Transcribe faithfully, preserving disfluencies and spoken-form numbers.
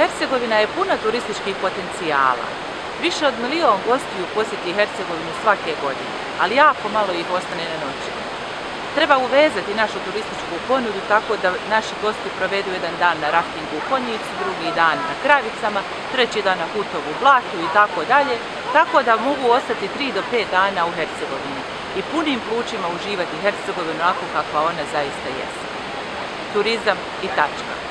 Hercegovina je puna turističkih potencijala. Više od milion gostiju posjeti Hercegovinu svake godine, ali jako malo ih ostane na noći. Treba uvezati našu turističku ponudu tako da naši gosti provedu jedan dan na raftingu u Konjicu, drugi dan na Kravicama, treći dan na Hutovu Blatu i tako dalje, tako da mogu ostati tri do pet dana u Hercegovini i punim plućima uživati Hercegovinu onako kakva ona zaista jeste. Turizam i tačka.